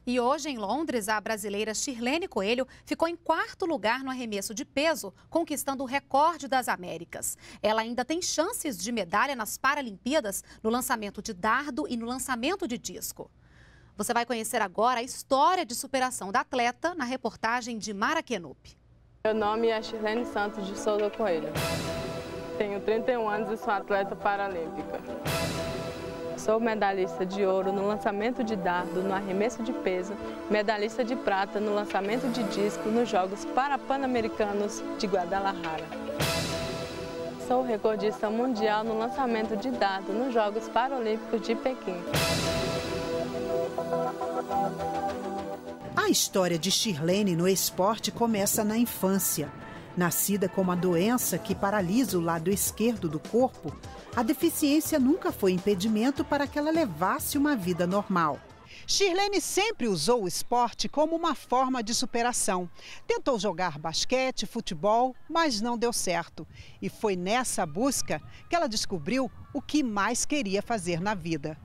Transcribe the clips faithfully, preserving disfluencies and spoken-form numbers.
E hoje, em Londres, a brasileira Shirlene Coelho ficou em quarto lugar no arremesso de peso, conquistando o recorde das Américas. Ela ainda tem chances de medalha nas Paralimpíadas, no lançamento de dardo e no lançamento de disco. Você vai conhecer agora a história de superação da atleta na reportagem de Mara Kenup. Meu nome é Shirlene Santos de Souza Coelho. Tenho trinta e um anos e sou atleta paralímpica. Sou medalhista de ouro no lançamento de dardo, no arremesso de peso, medalhista de prata no lançamento de disco nos Jogos Parapan-Americanos de Guadalajara. Sou recordista mundial no lançamento de dardo nos Jogos Paralímpicos de Pequim. A história de Shirlene no esporte começa na infância. Nascida com uma doença que paralisa o lado esquerdo do corpo, a deficiência nunca foi impedimento para que ela levasse uma vida normal. Shirlene sempre usou o esporte como uma forma de superação. Tentou jogar basquete, futebol, mas não deu certo. E foi nessa busca que ela descobriu o que mais queria fazer na vida.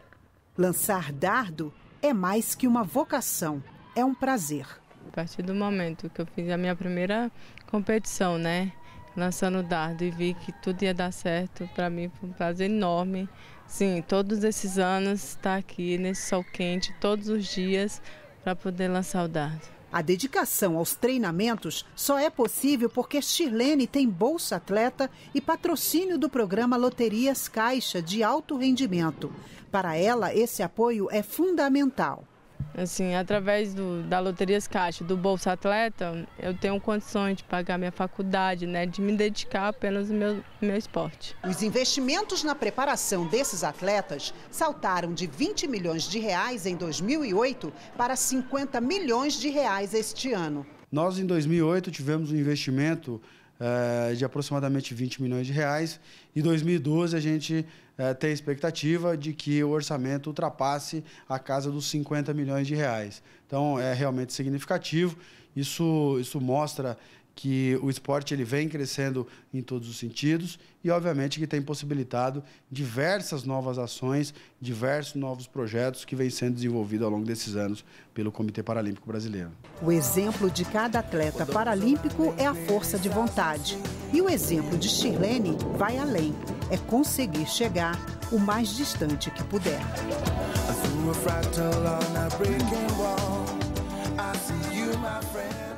Lançar dardo é mais que uma vocação, é um prazer. A partir do momento que eu fiz a minha primeira competição, né, lançando dardo e vi que tudo ia dar certo, para mim foi um prazer enorme. Sim, todos esses anos estar aqui nesse sol quente, todos os dias, para poder lançar o dardo. A dedicação aos treinamentos só é possível porque Shirlene tem Bolsa Atleta e patrocínio do programa Loterias Caixa de alto rendimento. Para ela, esse apoio é fundamental. Assim, através do, da Loterias Caixa, do Bolsa Atleta, eu tenho condições de pagar minha faculdade, né, de me dedicar apenas ao meu, meu esporte. Os investimentos na preparação desses atletas saltaram de vinte milhões de reais em dois mil e oito para cinquenta milhões de reais este ano. Nós, em dois mil e oito, tivemos um investimento uh, de aproximadamente vinte milhões de reais. Em dois mil e doze, a gente uh, tem a expectativa de que o orçamento ultrapasse a casa dos cinquenta milhões de reais. Então, é realmente significativo. Isso, isso mostra que o esporte ele vem crescendo em todos os sentidos e, obviamente, que tem possibilitado diversas novas ações, diversos novos projetos que vêm sendo desenvolvidos ao longo desses anos pelo Comitê Paralímpico Brasileiro. O exemplo de cada atleta paralímpico é a força de vontade. E o exemplo de Shirlene vai além, é conseguir chegar o mais distante que puder. I threw a fractal on a breaking wall. I see you, my friend.